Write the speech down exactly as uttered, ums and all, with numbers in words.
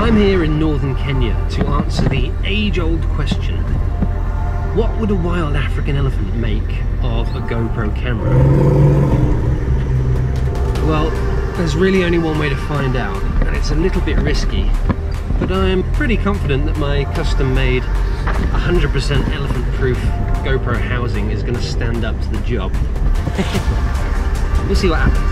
I'm here in northern Kenya to answer the age-old question: what would a wild African elephant make of a GoPro camera? Well, there's really only one way to find out, and it's a little bit risky, but I'm pretty confident that my custom-made one hundred percent elephant-proof GoPro housing is going to stand up to the job. We'll see what happens.